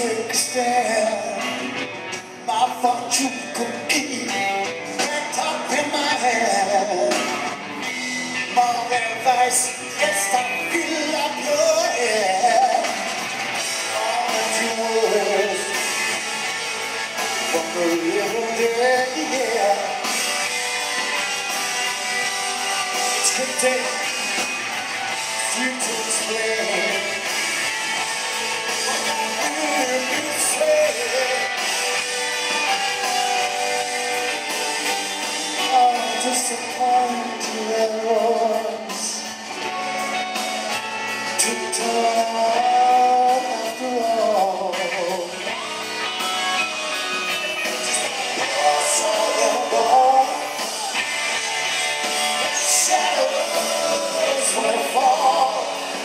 take a stand. My fortune cookie wrapped up in my hand. My advice is to fill up your head. All of your words from the little day, yeah. It's gonna take you to explain. Disappointed was too tired after all. I saw them all. Shadows will fall.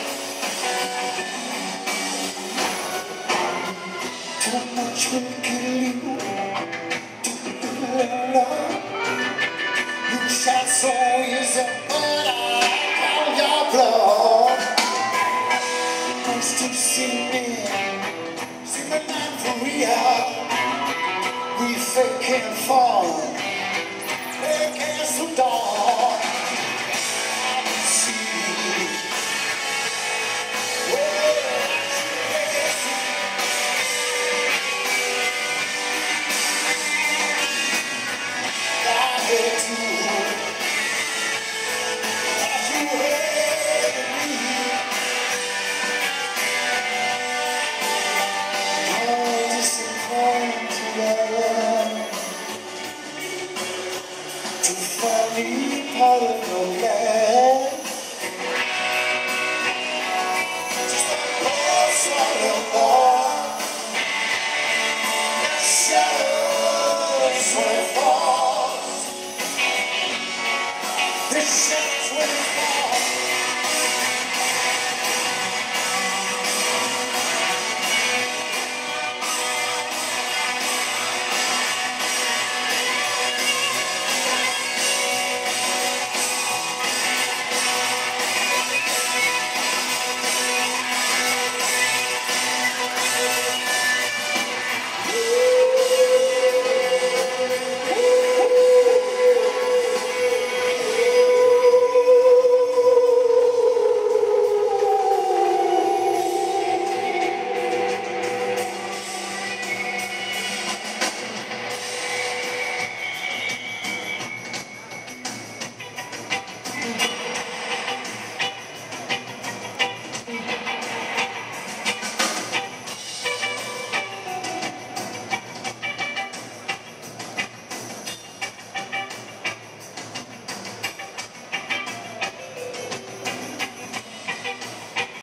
Too much will kill you. Too little love. You shot so easy, but I call your bluff. Nice to see me not for real. We fake and fall, fake as the dawn. I can see, I hate you. To finally part of your life, just a pulse on your ball. Shadows will fall. This